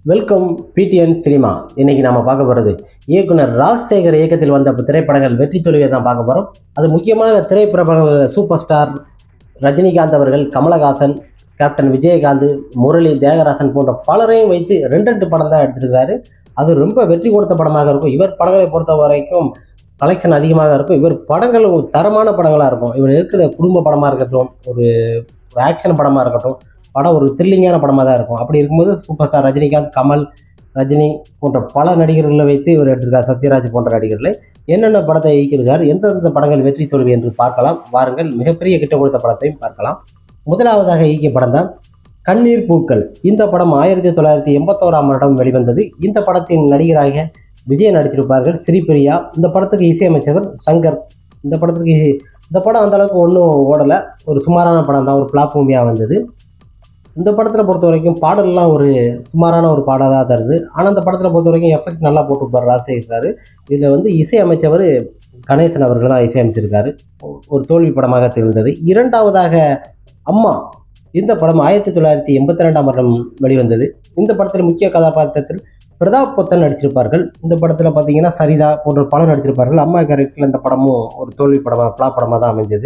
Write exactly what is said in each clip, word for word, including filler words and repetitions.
Welcome PTN cinema. இன்னைக்கு நாம பார்க்க போறது இயக்குனர் ராஜசேகர் இயக்கத்தில் வந்த திரைப்படங்கள் வெற்றி தோல்வியை தான் பார்க்க போறோம். அது முக்கியமாக திரைப்படங்கள் சூப்பர் ஸ்டார் ரஜினிகாந்த் அவர்கள், கமலஹாசன், கேப்டன் விஜயகாந்த், முரளி, தியாகராஜன் போன்ற பலரையும் வைத்து ரெண்டு ரெண்டு படம் தான் எடுத்திருக்காரு. அது ரொம்ப வெற்றி கொடுத்த படமாக இருக்கும். இவர் படங்களை பொறுத்த வரைக்கும் கலெக்ஷன் அதிகமாக இருக்கும். இவர் படங்கள் ஒரு தரமான படங்களாக இருக்கும். இவர் இருக்கிற குடும்ப படமாக இருக்கட்டும், ஒரு ஆக்ஷன் படமாக இருக்கட்டும், படம் ஒரு த்ரில்லிங்கான படமாக தான் இருக்கும். அப்படி இருக்கும்போது சூப்பர் ஸ்டார் ரஜினிகாந்த், கமல், ரஜினி போன்ற பல நடிகர்களை வைத்து இவர் எடுத்திருக்கார். சத்யராஜ் போன்ற நடிகர்களை என்னென்ன படத்தை இயக்கியிருக்கார், எந்தெந்த படங்கள் வெற்றி தோல்வி என்று பார்க்கலாம். வாருங்கள், மிகப்பெரிய கிட்ட கொடுத்த படத்தையும் பார்க்கலாம். முதலாவதாக இயக்கிய படம் தான் கண்ணீர் பூக்கள். இந்த படம் ஆயிரத்தி தொள்ளாயிரத்தி எண்பத்தோராம் வருடம் வெளிவந்தது. இந்த படத்தின் நடிகராக விஜய் நடித்திருப்பார்கள், ஸ்ரீபிரியா. இந்த படத்துக்கு இசையமைச்சவர் சங்கர். இந்த படத்துக்கு இந்த படம் அந்த அளவுக்கு ஒன்றும் ஓடலை, ஒரு சுமாரான படம் தான், ஒரு பிளாப் மூவியாக வந்தது. இந்த படத்தில் பொறுத்த வரைக்கும் பாடல்லாம் ஒரு சுமாரான ஒரு பாடலாக தருது. ஆனால் அந்த படத்தில் பொறுத்த வரைக்கும் எஃபெக்ட் நல்லா போட்டுருப்பார் ராஜசேகர் சார். இதில் வந்து இசையமைச்சவர் கணேசன் அவர்கள் தான் இசையமைச்சிருக்காரு. ஒரு தோல்வி படமாக தெரிந்தது. இரண்டாவதாக அம்மா. இந்த படம் ஆயிரத்தி தொள்ளாயிரத்தி எண்பத்தி ரெண்டாம் வருடம் வெளிவந்தது. இந்த படத்தில் முக்கிய கதாபாத்திரத்தில் பிரதாப் பொத்தன் நடிச்சிருப்பார்கள். இந்த படத்தில் பார்த்தீங்கன்னா சரிதா போன்ற பலர் நடித்திருப்பார்கள். அம்மா கேரக்டரில் இந்த படமும் ஒரு தோல்வி படமாக, பிளாப் படமாக தான் அமைஞ்சது.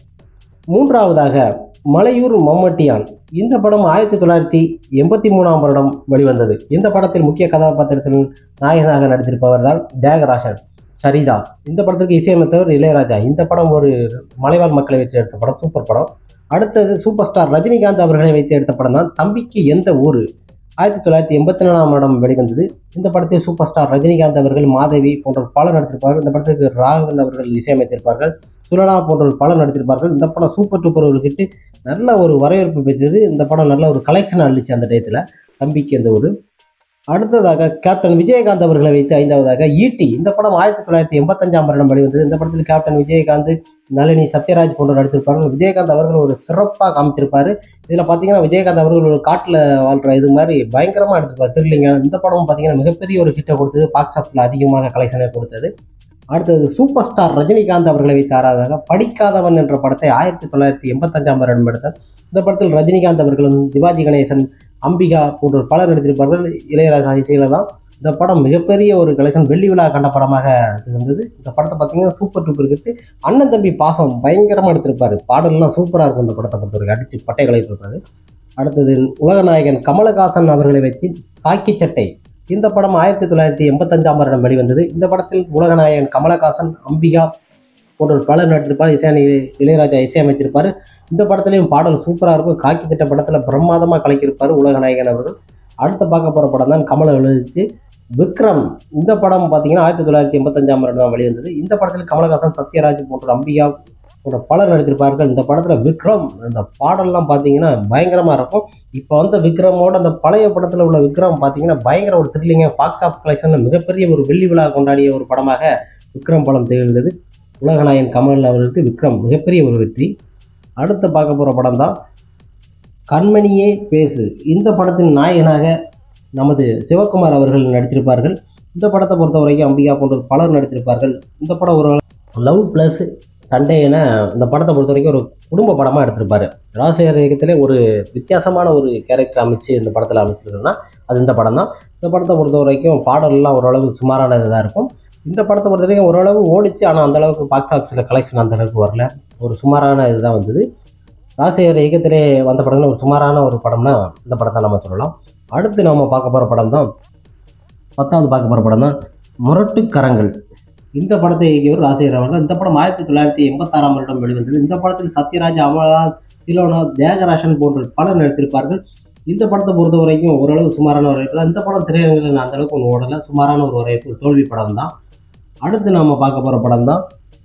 மூன்றாவதாக மலையூர் மம்மட்டியான். இந்த படம் ஆயிரத்தி தொள்ளாயிரத்தி எண்பத்தி மூணாம் வருடம் வெளிவந்தது. இந்த படத்தில் முக்கிய கதாபாத்திரத்தில் நாயகனாக நடித்திருப்பவர் தான் தியாகராஜன், சரிதா. இந்த படத்திற்கு இசையமைத்தவர் இளையராஜா. இந்த படம் ஒரு மலைவாழ் மக்களை வைத்து எடுத்த படம், சூப்பர் படம். அடுத்தது சூப்பர் ஸ்டார் ரஜினிகாந்த் அவர்களை வைத்து எடுத்த படம் தான் தம்பிக்கு எந்த ஊர். ஆயிரத்தி தொள்ளாயிரத்தி எண்பத்தி நாலாம் வருடம் வெளிவந்தது. இந்த படத்தில் சூப்பர் ஸ்டார் ரஜினிகாந்த் அவர்கள், மாதவி போன்ற பலர் நடித்திருப்பார்கள். இந்த படத்துக்கு ராகவன் அவர்கள் இசையமைத்திருப்பார்கள். சுலனா போன்ற பலர் நடித்திருப்பார்கள். இந்த படம் சூப்பர் டூப்பர் ஒரு ஹிட்டு, நல்ல ஒரு வரவேற்பு பெற்றது. இந்த படம் நல்ல ஒரு கலெக்ஷன் அழிச்சு அந்த டயத்தில், தம்பிக்கு எந்த ஊர். அடுத்ததாக கேப்டன் விஜயகாந்த் அவர்களை வைத்து ஐந்தாவதாக ஈட்டி. இந்த படம் ஆயிரத்தி தொள்ளாயிரத்தி எண்பத்தஞ்சாம் வருடம் வெளிவந்தது. இந்த படத்தில் கேப்டன் விஜயகாந்த், நளினி, சத்யராஜ் போன்ற நடித்திருப்பார்கள். விஜயகாந்த் அவர்கள் ஒரு சிறப்பாக காமிச்சிருப்பாரு. இதில் பார்த்தீங்கன்னா விஜயகாந்த் அவர்கள் ஒரு காட்டில் வாழ்கிற இது மாதிரி பயங்கரமாக எடுத்திருப்பார், த்ரில்லிங்க. இந்த படம் பார்த்தீங்கன்னா மிகப்பெரிய ஒரு ஹிட்டை கொடுத்தது, பாக்ஸ் ஆஃபீஸில் அதிகமாக கலெக்ஷனை கொடுத்தது. அடுத்தது சூப்பர் ஸ்டார் ரஜினிகாந்த் அவர்களை வைத்து ஆறாவதாக படிக்காதவன் என்ற படத்தை ஆயிரத்தி தொள்ளாயிரத்தி எண்பத்தஞ்சாம் வருடம் எடுத்தார். இந்த படத்தில் ரஜினிகாந்த் அவர்களும், சிவாஜி கணேசன், அம்பிகா போன்ற பலர் நடித்திருப்பார்கள். இளையராஜா இசையில தான் இந்த படம் மிகப்பெரிய ஒரு கலெக்ஷன், வெள்ளி விழா கண்ட படமாக இருந்தது. இந்த படத்தை பார்த்தீங்கன்னா சூப்பர் டூப்பர் இருக்கு. அண்ணன் தம்பி பாசம் பயங்கரமாக எடுத்திருப்பாரு. பாடல்லாம் சூப்பராக இருக்கும். இந்த படத்தை பொறுத்த வரைக்கும் அடிச்சு பட்டை கலைத்திருப்பாரு. அடுத்தது உலகநாயகன் கமலஹாசன் அவர்களை வச்சு காக்கி சட்டை. இந்த படம் ஆயிரத்தி தொள்ளாயிரத்தி எண்பத்தஞ்சாம் வருடம் வெளிவந்தது. இந்த படத்தில் உலகநாயகன் கமலஹாசன், அம்பிகா போன்ற பலர் நடித்திருப்பார். இசை இளையராஜா இசையமைச்சிருப்பார். இந்த படத்துலையும் பாடல் சூப்பராக இருக்கும். காக்கி திட்ட படத்தில் பிரமாதமாக கலக்கியிருப்பார் உலகநாயகன் அவர்கள். அடுத்து பார்க்க போகிற படம் தான் கமல் அவர்களுக்கு விக்ரம். இந்த படம் பார்த்தீங்கன்னா ஆயிரத்தி தொள்ளாயிரத்தி எண்பத்தஞ்சாம் வருடம் தான் வெளிவந்தது. இந்த படத்தில் கமலஹாசன், சத்யராஜ் போன்ற அம்பிகா போன்ற பலர் நடித்திருப்பார்கள். இந்த படத்தில் விக்ரம், இந்த பாடல்லாம் பார்த்தீங்கன்னா பயங்கரமாக இருக்கும். இப்போ வந்து விக்ரமோட அந்த பழைய படத்தில் உள்ள விக்ரம் பார்த்தீங்கன்னா பயங்கர ஒரு த்ரில்லிங்க, பாக்ஸ் ஆஃப் கலெக்ஷனில் மிகப்பெரிய ஒரு வெள்ளி விழா கொண்டாடிய ஒரு படமாக விக்ரம் படம் திகழ்ந்தது. உலகநாயகன் கமல் அவர்களுக்கு விக்ரம் மிகப்பெரிய ஒரு வெற்றி. அடுத்து பார்க்க போகிற படம் தான் கண்மணியே பேசு. இந்த படத்தின் நாயகனாக நமது சிவகுமார் அவர்கள் நடித்திருப்பார்கள். இந்த படத்தை பொறுத்த வரைக்கும் அம்பிகா போன்ற பலர் நடித்திருப்பார்கள். இந்த படம் ஒரு லவ் ப்ளஸ் சண்டே என இந்த படத்தை பொறுத்த வரைக்கும் ஒரு குடும்ப படமாக எடுத்திருப்பாரு. ராஜசேகர் இயக்கத்திலே ஒரு வித்தியாசமான ஒரு கேரக்டர் அமைச்சு இந்த படத்தில் அமைச்சிருக்குன்னா அது இந்த படம் தான். இந்த படத்தை பொறுத்த வரைக்கும் பாடல்லாம் ஓரளவு சுமாரான இதாக இருக்கும். இந்த படத்தை பொறுத்த வரைக்கும் ஓரளவு ஓடிச்சு, ஆனால் அந்தளவுக்கு பாக்ஸ் ஆஃபீஸில் கலெக்ஷன் அந்தளவுக்கு வரல, ஒரு சுமாரான இதுதான் வந்தது. ராஜசேகர் இயக்கத்திலே வந்த படங்கள் ஒரு சுமாரான ஒரு படம்னா இந்த படத்தை நம்ம சொல்லலாம். அடுத்து நம்ம பார்க்க போகிற படம் தான் பத்தாவது பார்க்க போகிற படம் தான் முரட்டுக்கரங்கள். இந்த படத்தை இயக்கியவர் ராஜசேகர் அவர்கள். இந்த படம் ஆயிரத்தி தொள்ளாயிரத்தி எண்பத்தாறாம் வருடம் வெளிவந்தது. இந்த படத்தில் சத்யராஜ், அமலா, திலோனா, தியாகராஜன் போன்ற பலர் நடித்திருப்பார்கள். இந்த படத்தை பொறுத்த வரைக்கும் ஓரளவு சுமாரான வரவேற்பு தான். இந்த படம் திரையரங்கில் அந்த அளவுக்கு ஒன்று ஓடலை, சுமாரான ஒரு வரவேற்பு, தோல்வி படம் தான். அடுத்து நாம் பார்க்க போகிற படம் தான்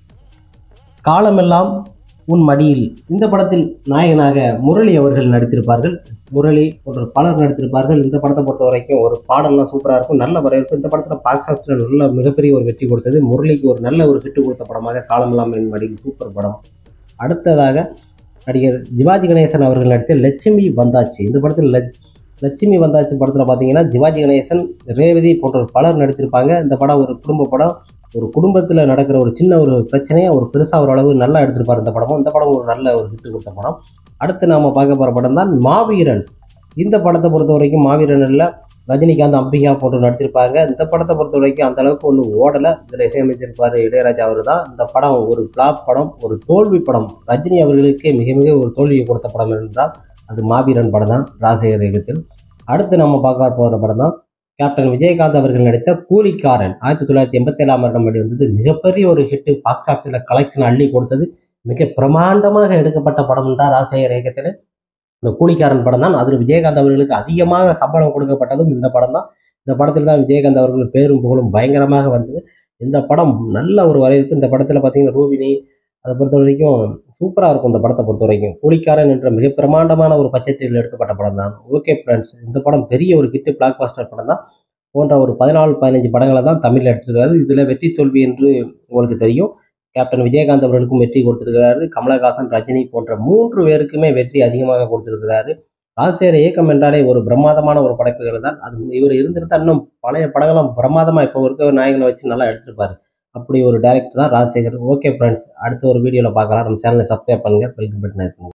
காலமெல்லாம் உன் மடியில். இந்த படத்தில் நாயகனாக முரளி அவர்கள் நடித்திருப்பார்கள். முரளி போன்ற பலர் நடித்திருப்பார்கள். இந்த படத்தை பொறுத்த வரைக்கும் ஒரு பாடல்லாம் சூப்பராக இருக்கும், நல்ல வரவேற்பு. இந்த படத்தில் பாக்ஸ் ஆஃபீஸில் நல்ல மிகப்பெரிய ஒரு வெற்றி கொடுத்தது. முரளிக்கு ஒரு நல்ல ஒரு ஹிட்டு கொடுத்த படமாக காலமெல்லாம் என் மடியில் சூப்பர் படம். அடுத்ததாக நடிகர் சிவாஜி கணேசன் அவர்கள் நடித்த லட்சுமி வந்தாச்சு. இந்த படத்தில் லட்சுமி வந்தாச்சு படத்தில் பார்த்தீங்கன்னா சிவாஜி கணேசன், ரேவதி போன்ற பலர் நடித்திருப்பாங்க. இந்த படம் ஒரு குடும்ப படம். ஒரு குடும்பத்தில் நடக்கிற ஒரு சின்ன ஒரு பிரச்சனையை ஒரு பெருசாக ஒரு அளவு நல்லா எடுத்திருப்பார் இந்த படமும். இந்த படம் ஒரு நல்ல ஒரு ஹிட்டு கொடுத்த படம். அடுத்து நாம் பார்க்க போகிற படம் தான் மாவீரன். இந்த படத்தை பொறுத்த வரைக்கும் மாவீரனில் ரஜினிகாந்த் அம்பிகா போட்டு நடிச்சிருப்பாங்க. இந்த படத்தை பொறுத்த வரைக்கும் அந்த அளவுக்கு ஒன்றும் ஓடலை. இதில் இசையமைச்சிருப்பார் இளையராஜா அவர் தான். இந்த படம் ஒரு ஃப்ளாப் படம், ஒரு தோல்வி படம். ரஜினி அவர்களுக்கே மிக மிக ஒரு தோல்வியை கொடுத்த படம் என்றால் அது மாவீரன் படம் தான், ராஜசேகர் இயக்கத்தில். அடுத்து நம்ம பார்க்க போகிற படம் தான் கேப்டன் விஜயகாந்த் அவர்கள் நடித்த கூலிக்காரன். ஆயிரத்தி தொள்ளாயிரத்தி எண்பத்தி ஏழாம் வருடம் வெளிவந்தது. மிகப்பெரிய ஒரு ஹிட்டு, பாக்ஸ் ஆஃபீஸில் கலெக்ஷன் அள்ளி கொடுத்தது. மிக பிரமாண்டமாக எடுக்கப்பட்ட படம் என்றால் ராஜசேகர் இயக்கத்தில் இந்த கூலிக்காரன் படம் தான். அதில் விஜயகாந்த் அவர்களுக்கு அதிகமாக சம்பளம் கொடுக்கப்பட்டதும் இந்த படம் தான். இந்த படத்தில் தான் விஜயகாந்த் அவர்கள் பேரும் புகழும் பயங்கரமாக வந்தது. இந்த படம் நல்ல ஒரு வரவேற்பு. இந்த படத்தில் பார்த்தீங்கன்னா ரூபினி அதை பொறுத்த வரைக்கும் சூப்பராக இருக்கும். இந்த படத்தை பொறுத்த வரைக்கும் கூலிக்காரன் என்ற மிக பிரமாண்டமான ஒரு பட்ஜெட்டில் எடுக்கப்பட்ட படம் தான். ஓகே ஃப்ரெண்ட்ஸ், இந்த படம் பெரிய ஒரு ஹிட், பிளாக் பாஸ்டர் படம் தான். போன்ற ஒரு பதினாலு பதினஞ்சு படங்களை தான் தமிழில் எடுத்திருக்காரு. இதில் வெற்றி தோல்வி என்று உங்களுக்கு தெரியும். கேப்டன் விஜயகாந்த் அவர்களுக்கும் வெற்றி கொடுத்திருக்கிறாரு. கமலஹாசன், ரஜினி போன்ற மூன்று பேருக்குமே வெற்றி அதிகமாக கொடுத்திருக்கிறாரு. ராஜசேகர் இயக்கம் என்றாலே ஒரு பிரமாதமான ஒரு படைப்புகள் தான். அது இவர் இருந்திருந்தா இன்னும் பழைய படங்களும் பிரமாதமாக இப்போ இருக்க நாயகனை வச்சு நல்லா எடுத்திருப்பாரு. அப்படி ஒரு டைரக்டர் தான் ராஜசேகர். ஓகே ஃப்ரெண்ட்ஸ், அடுத்த ஒரு வீடியோவில் பார்க்கலாம். நம்ம சேனலை சப்ஸ்கிரைப் பண்ணுங்கள், பெல் பட்டனை